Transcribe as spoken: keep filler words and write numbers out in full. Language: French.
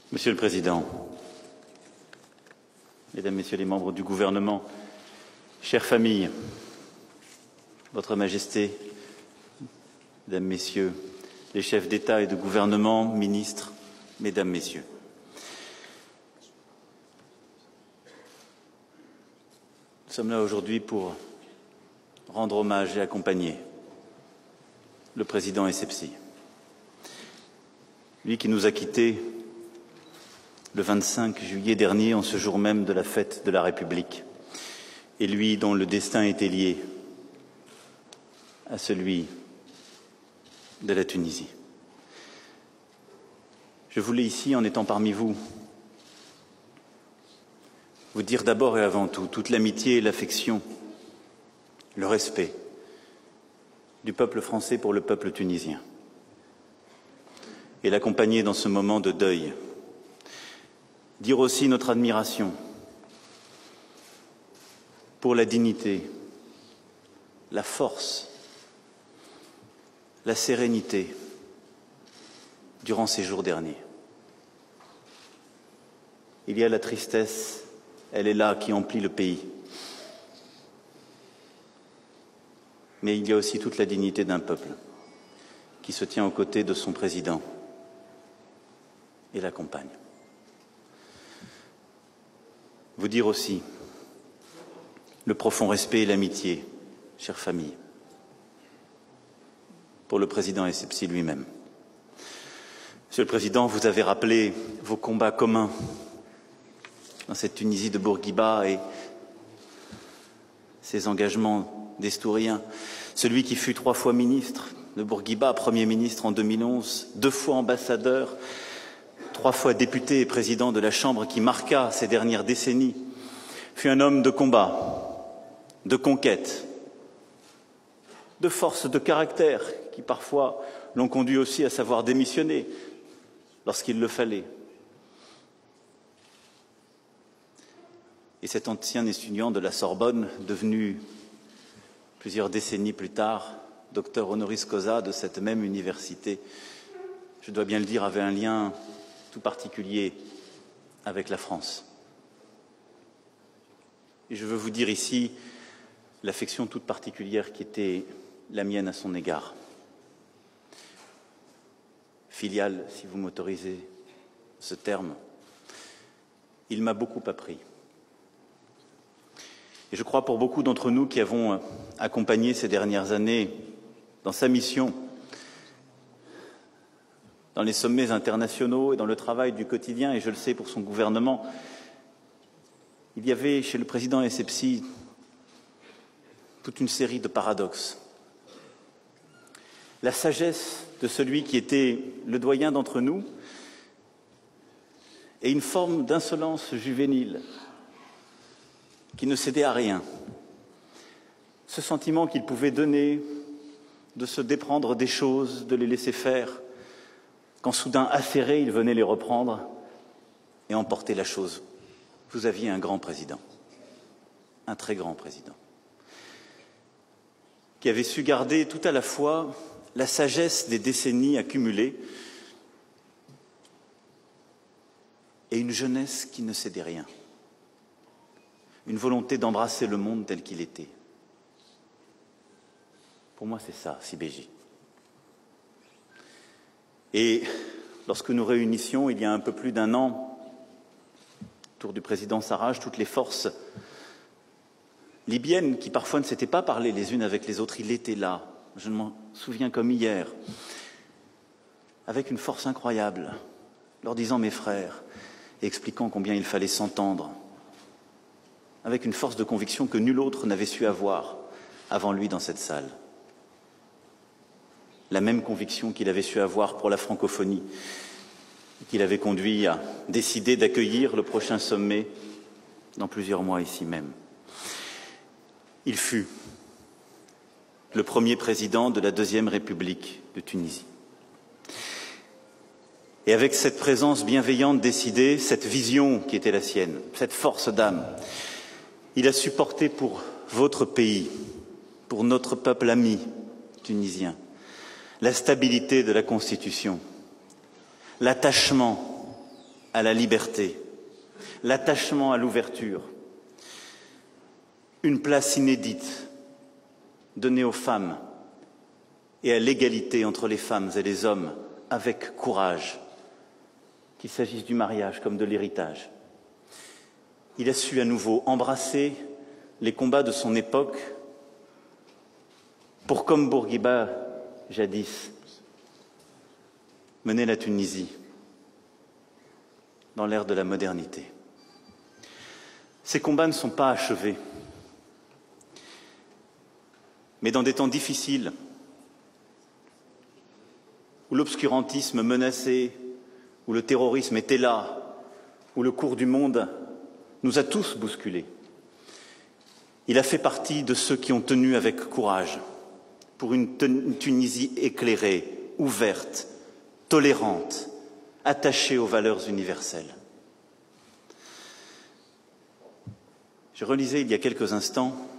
Monsieur le Président, Mesdames, Messieurs les membres du gouvernement, chères familles, Votre Majesté, Mesdames, Messieurs, les chefs d'État et de gouvernement, ministres, Mesdames, Messieurs. Nous sommes là aujourd'hui pour rendre hommage et accompagner le président Essebsi, lui qui nous a quittés le vingt-cinq juillet dernier, en ce jour même de la fête de la République, et lui dont le destin était lié à celui de la Tunisie. Je voulais ici, en étant parmi vous, vous dire d'abord et avant tout toute l'amitié et l'affection, le respect du peuple français pour le peuple tunisien, et l'accompagner dans ce moment de deuil. Dire aussi notre admiration pour la dignité, la force, la sérénité durant ces jours derniers. Il y a la tristesse, elle est là, qui emplit le pays. Mais il y a aussi toute la dignité d'un peuple qui se tient aux côtés de son président et l'accompagne. Vous dire aussi le profond respect et l'amitié, chère famille, pour le président Essebsi lui-même. Monsieur le Président, vous avez rappelé vos combats communs dans cette Tunisie de Bourguiba et ses engagements destouriens. Celui qui fut trois fois ministre de Bourguiba, Premier ministre en deux mille onze, deux fois ambassadeur, trois fois député et président de la Chambre, qui marqua ces dernières décennies, fut un homme de combat, de conquête, de force de caractère, qui parfois l'ont conduit aussi à savoir démissionner lorsqu'il le fallait. Et cet ancien étudiant de la Sorbonne, devenu plusieurs décennies plus tard docteur honoris causa de cette même université, je dois bien le dire, avait un lien tout particulier avec la France. Et je veux vous dire ici l'affection toute particulière qui était la mienne à son égard. Filiale, si vous m'autorisez ce terme, il m'a beaucoup appris. Et je crois pour beaucoup d'entre nous qui avons accompagné ces dernières années dans sa mission, dans les sommets internationaux et dans le travail du quotidien, et je le sais pour son gouvernement, il y avait chez le président Essebsi toute une série de paradoxes. La sagesse de celui qui était le doyen d'entre nous et une forme d'insolence juvénile qui ne cédait à rien. Ce sentiment qu'il pouvait donner de se déprendre des choses, de les laisser faire, quand soudain affairé, il venait les reprendre et emporter la chose. Vous aviez un grand président, un très grand président, qui avait su garder tout à la fois la sagesse des décennies accumulées et une jeunesse qui ne cédait rien, une volonté d'embrasser le monde tel qu'il était. Pour moi, c'est ça, Sibéji. Et lorsque nous réunissions, il y a un peu plus d'un an, autour du président Sarraj, toutes les forces libyennes qui parfois ne s'étaient pas parlé les unes avec les autres, il était là, je m'en souviens comme hier, avec une force incroyable, leur disant mes frères, et expliquant combien il fallait s'entendre, avec une force de conviction que nul autre n'avait su avoir avant lui dans cette salle. La même conviction qu'il avait su avoir pour la francophonie, qu'il avait conduit à décider d'accueillir le prochain sommet dans plusieurs mois ici même. Il fut le premier président de la Deuxième République de Tunisie. Et avec cette présence bienveillante, décidée, cette vision qui était la sienne, cette force d'âme, il a supporté pour votre pays, pour notre peuple ami tunisien, la stabilité de la Constitution, l'attachement à la liberté, l'attachement à l'ouverture, une place inédite donnée aux femmes et à l'égalité entre les femmes et les hommes avec courage, qu'il s'agisse du mariage comme de l'héritage. Il a su à nouveau embrasser les combats de son époque pour, comme Bourguiba jadis, mener la Tunisie dans l'ère de la modernité. Ces combats ne sont pas achevés, mais dans des temps difficiles, où l'obscurantisme menaçait, où le terrorisme était là, où le cours du monde nous a tous bousculés. Il a fait partie de ceux qui ont tenu avec courage pour une Tunisie éclairée, ouverte, tolérante, attachée aux valeurs universelles. Je relisais il y a quelques instants